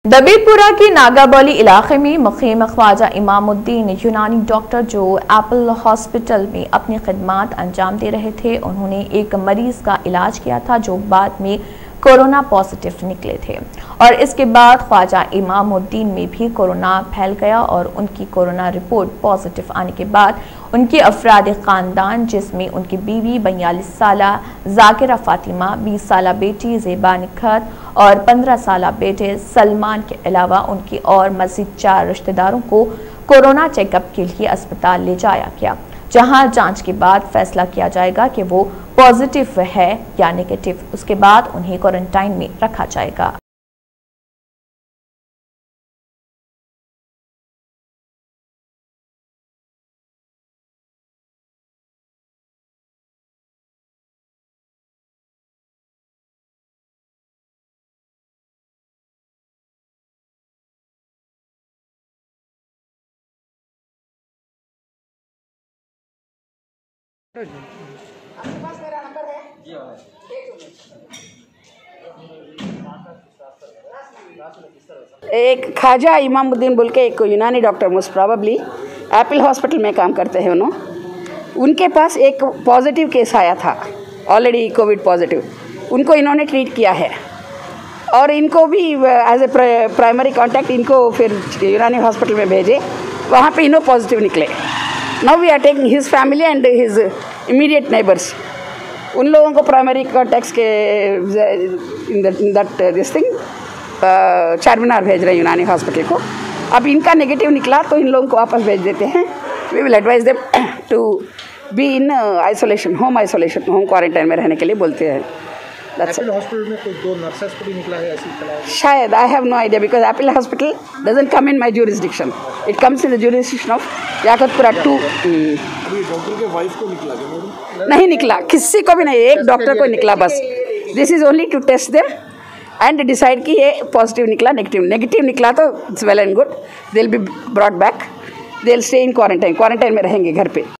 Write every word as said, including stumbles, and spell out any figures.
दबीपुरा के नागाबौली इलाके में मुकीम ख्वाजा इमामुद्दीन यूनानी डॉक्टर जो एप्पल हॉस्पिटल में अपनी खिदमात अंजाम दे रहे थे, उन्होंने एक मरीज का इलाज किया था जो बाद में कोरोना पॉजिटिव निकले थे और इसके बाद ख्वाजा इमामुद्दीन में भी कोरोना फैल गया और उनकी कोरोना रिपोर्ट पॉजिटिव आने के बाद उनके अफराद ख़ानदान, जिसमें उनकी बीवी बयालीस साला जाकिरा फातिमा, बीस साला बेटी ज़ेबा निखत और पंद्रह साला बेटे सलमान के अलावा उनकी और मज़ीद चार रिश्तेदारों को कोरोना चेकअप के लिए अस्पताल ले जाया गया, जहां जांच के बाद फैसला किया जाएगा कि वो पॉजिटिव है या नेगेटिव। उसके बाद उन्हें क्वारंटाइन में रखा जाएगा। आपके पास मेरा नंबर है? एक ख्वाजा इमामुद्दीन बोल के एक यूनानी doctor, most probably Apple hospital में काम करते हैं उन्होंने। उनके पास एक पॉजिटिव केस आया था, ऑलरेडी कोविड पॉजिटिव। उनको इन्होंने ट्रीट किया है और इनको भी एज ए प्राइमरी कांटेक्ट इनको फिर यूनानी हॉस्पिटल में भेजे, वहाँ पे इन्हों पॉजिटिव निकले। Now we are taking his family and his immediate neighbours, उन लोगों को प्राइमरी कॉन्टैक्ट्स के in that this thing Charminar भेज रहे हैं यूनानी हॉस्पिटल को। अब इनका नेगेटिव निकला तो इन लोगों को वापस भेज देते हैं। We will advise them to be in isolation, home isolation, home quarantine में रहने के लिए बोलते हैं। एप्पल हॉस्पिटल में कोई दो नर्सेस को भी निकला है ऐसी खबर? शायद, I have no idea because Apple hospital doesn't come in my jurisdiction, it comes in the jurisdiction of Yakutpura too. अभी डॉक्टर के वाइफ को निकला क्या मैडम? नहीं निकला, किसी को भी नहीं, एक डॉक्टर को निकला बस। This is only to test them and decide कि ये पॉजिटिव निकला नेगेटिव। नेगेटिव निकला तो it's well and good, they will be brought back, they will stay in quarantine, quarantine में रहेंगे घर पे।